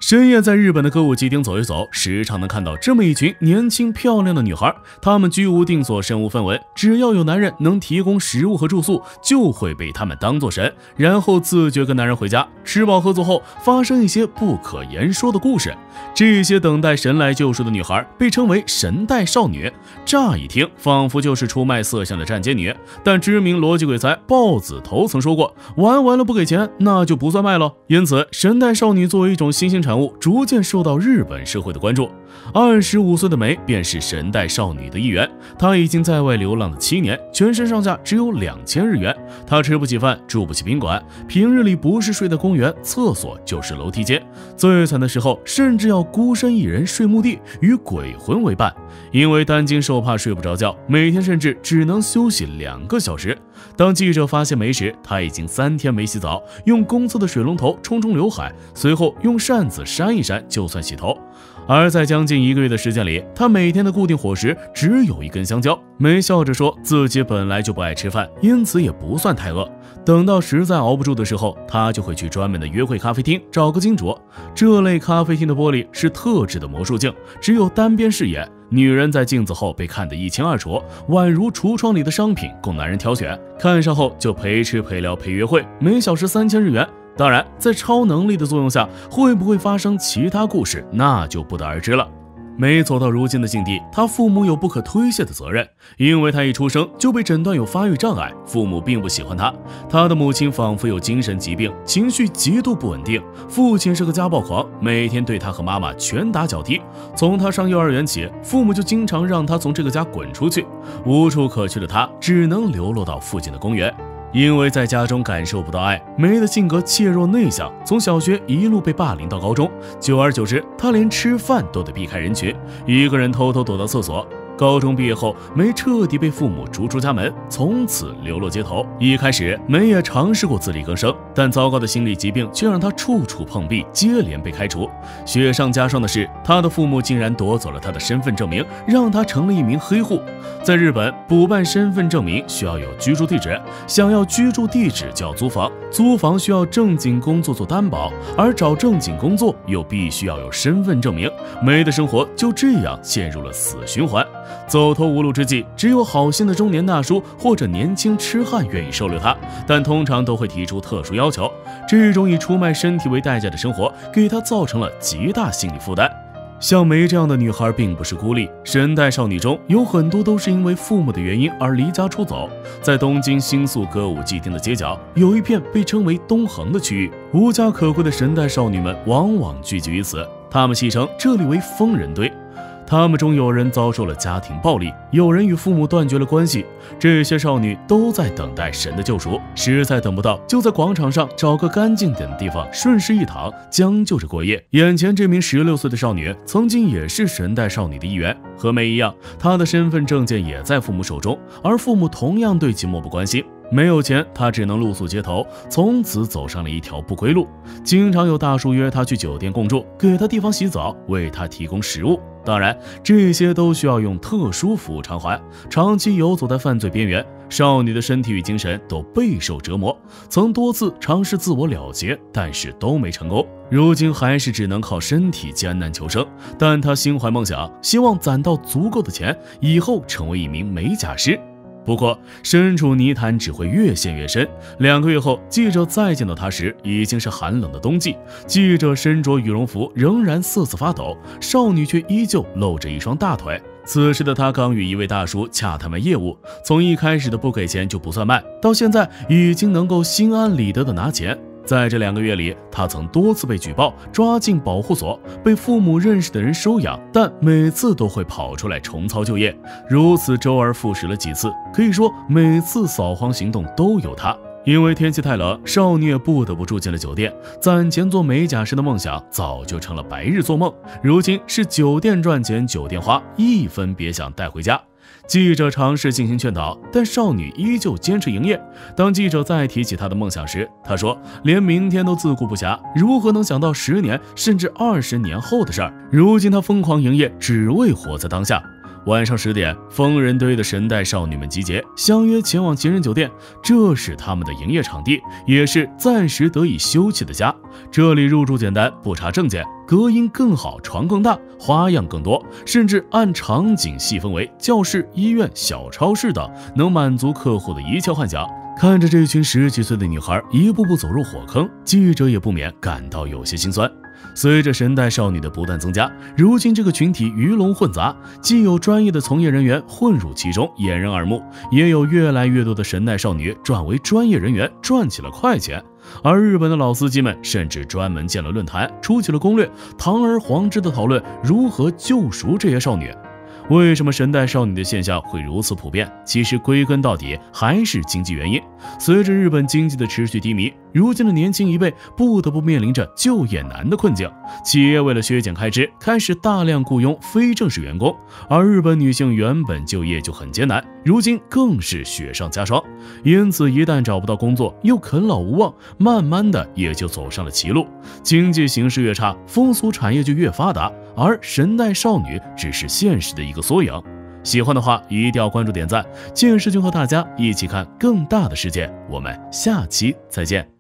深夜在日本的歌舞伎町走一走，时常能看到这么一群年轻漂亮的女孩，她们居无定所，身无分文，只要有男人能提供食物和住宿，就会被他们当作神，然后自觉跟男人回家，吃饱喝足后发生一些不可言说的故事。这些等待神来救赎的女孩被称为神代少女，乍一听仿佛就是出卖色相的站街女，但知名逻辑鬼才豹子头曾说过，玩完了不给钱那就不算卖了。因此神代少女作为一种新兴产物，逐渐受到日本社会的关注。25岁的梅便是神代少女的一员，她已经在外流浪了7年，全身上下只有2000日元。她吃不起饭，住不起宾馆，平日里不是睡在公园厕所就是楼梯间，最惨的时候甚至要孤身一人睡墓地，与鬼魂为伴。因为担惊受怕睡不着觉，每天甚至只能休息2个小时。当记者发现梅时，她已经3天没洗澡，用公厕的水龙头冲刘海，随后用扇子扇一扇就算洗头。而在将近1个月的时间里，她每天的固定伙食只有1根香蕉。梅笑着说自己本来就不爱吃饭，因此也不算太饿。等到实在熬不住的时候，她就会去专门的约会咖啡厅找个金主。这类咖啡厅的玻璃是特制的魔术镜，只有单边视野，女人在镜子后被看得一清二楚，宛如橱窗里的商品供男人挑选。看上后就陪吃陪聊陪约会，每小时3000日元。当然，在超能力的作用下，会不会发生其他故事，那就不得而知了。梅走到如今的境地，她父母有不可推卸的责任，因为她一出生就被诊断有发育障碍，父母并不喜欢她。她的母亲仿佛有精神疾病，情绪极度不稳定，父亲是个家暴狂，每天对她和妈妈拳打脚踢。从她上幼儿园起，父母就经常让她从这个家滚出去，无处可去的她只能流落到附近的公园。因为在家中感受不到爱，梅的性格怯弱内向，从小学一路被霸凌到高中，久而久之，她连吃饭都得避开人群，一个人偷偷躲到厕所。高中毕业后，梅彻底被父母逐出家门，从此流落街头。一开始，梅也尝试过自力更生，但糟糕的心理疾病却让她处处碰壁，接连被开除。雪上加霜的是，她的父母竟然夺走了她的身份证明，让她成了一名黑户。在日本，补办身份证明需要有居住地址，想要居住地址就要租房，租房需要正经工作做担保，而找正经工作又必须要有身份证明。梅的生活就这样陷入了死循环。走投无路之际，只有好心的中年大叔或者年轻痴汉愿意收留他，但通常都会提出特殊要求。这种以出卖身体为代价的生活，给他造成了极大心理负担。像梅这样的女孩并不是孤立，神代少女中有很多都是因为父母的原因而离家出走。在东京新宿歌舞伎町的街角，有一片被称为东横的区域，无家可归的神代少女们往往聚集于此，她们戏称这里为疯人堆。他们中有人遭受了家庭暴力，有人与父母断绝了关系，这些少女都在等待神的救赎，实在等不到，就在广场上找个干净点的地方顺势一躺，将就着过夜。眼前这名16岁的少女曾经也是神代少女的一员，和梅一样，她的身份证件也在父母手中，而父母同样对其漠不关心。没有钱，她只能露宿街头，从此走上了一条不归路。经常有大叔约她去酒店共住，给她地方洗澡，为她提供食物。当然，这些都需要用特殊服务偿还。长期游走在犯罪边缘，少女的身体与精神都备受折磨，曾多次尝试自我了结，但是都没成功。如今还是只能靠身体艰难求生，但她心怀梦想，希望攒到足够的钱，以后成为一名美甲师。不过身处泥潭只会越陷越深。2个月后，记者再见到他时，已经是寒冷的冬季。记者身着羽绒服，仍然瑟瑟发抖，少女却依旧露着一双大腿。此时的他刚与一位大叔洽谈完业务，从一开始的不给钱就不算卖，到现在已经能够心安理得的拿钱。在这2个月里，他曾多次被举报，抓进保护所，被父母认识的人收养，但每次都会跑出来重操旧业，如此周而复始了几次，可以说每次扫黄行动都有他。因为天气太冷，少女也不得不住进了酒店，攒钱做美甲师的梦想早就成了白日做梦，如今是酒店赚钱酒店花，一分别想带回家。记者尝试进行劝导，但少女依旧坚持营业。当记者再提起她的梦想时，她说连明天都自顾不暇，如何能想到10年甚至20年后的事儿？如今她疯狂营业，只为活在当下。 晚上10点，疯人堆的神代少女们集结，相约前往情人酒店。这是他们的营业场地，也是暂时得以休憩的家。这里入住简单，不查证件，隔音更好，床更大，花样更多，甚至按场景细分为教室、医院、小超市等，能满足客户的一切幻想。看着这群10几岁的女孩一步步走入火坑，记者也不免感到有些心酸。随着神代少女的不断增加，如今这个群体鱼龙混杂，既有专业的从业人员混入其中掩人耳目，也有越来越多的神代少女转为专业人员赚起了快钱。而日本的老司机们甚至专门建了论坛，出起了攻略，堂而皇之的讨论如何救赎这些少女。为什么神代少女的现象会如此普遍？其实归根到底还是经济原因。随着日本经济的持续低迷，如今的年轻一辈不得不面临着就业难的困境，企业为了削减开支，开始大量雇佣非正式员工。而日本女性原本就业就很艰难，如今更是雪上加霜。因此一旦找不到工作，又啃老无望，慢慢的也就走上了歧路。经济形势越差，风俗产业就越发达，而神代少女只是现实的一个缩影。喜欢的话一定要关注点赞，见识君和大家一起看更大的世界。我们下期再见。